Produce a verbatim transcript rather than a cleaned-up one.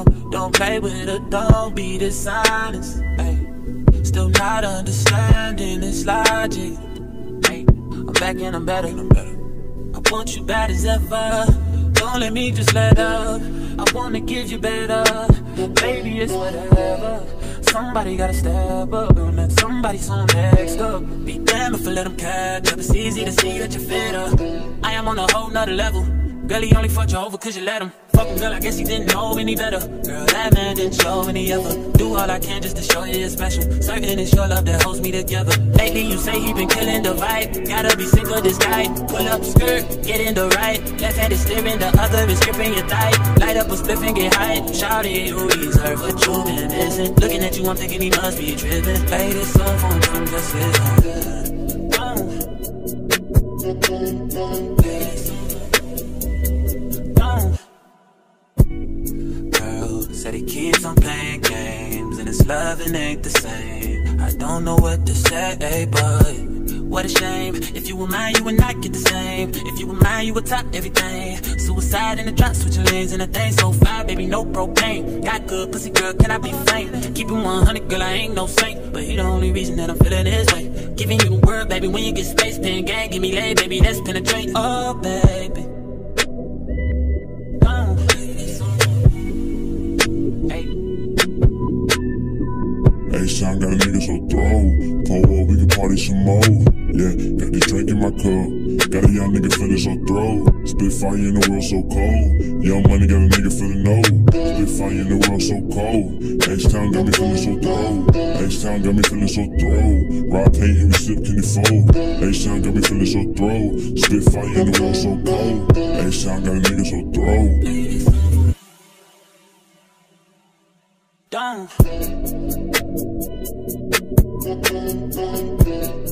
don't, don't play with it, don't be dishonest. Ay, still not understanding this logic. Ay, I'm back and I'm better, I'm better. I want you bad as ever. Don't let me just let up. I wanna give you better. Baby, it's whatever. Somebody gotta step up and let somebody so next up. Be damned if I let them catch up. It's easy to see that you're fitter. I am on a whole nother level. Girl, he only fucked you over cause you let him. Fuck him, girl, I guess he didn't know any better. Girl, that man didn't show any ever. Do all I can just to show you it's special. Certain it's your love that holds me together. Lately you say he been killing the vibe. Gotta be sick of this guy. Pull up skirt, get in the right. Left hand is steering, the other is gripping your thigh. Light up a spliff and get high. Shout it, you deserve what you've been missing. Looking at you, I'm thinking he must be tripping. Play this song for him, I'm just listening. Play this song. Girl said he keeps on playing games and his loving ain't the same. I don't know what to say, but what a shame. If you were mine, you would not get the same. If you were mine, you would top everything. Suicide in the drop, switching lanes in a thing so fire, baby, no propane. Got good pussy, girl, can I be faint? Keep it one hundred, girl, I ain't no saint, but he the only reason that I'm feeling this way. Giving you the word, baby, when you get space, then gang, give me lay, baby, let's penetrate. Oh, baby. H-Town got a nigga so throw. Pull up, we can party some more. Yeah, got this drink in my cup. Got a young nigga feeling so throw. Spit fire in the world so cold. Young money got a nigga feeling no. Spit fire in the world so cold. H-Town got me feeling so throw. H-Town got me feeling so throw. Raw paint and we sip can it fold. H-Town got me feeling so throw. Spit fire in the world so cold. H-Town got a nigga so throw. Don't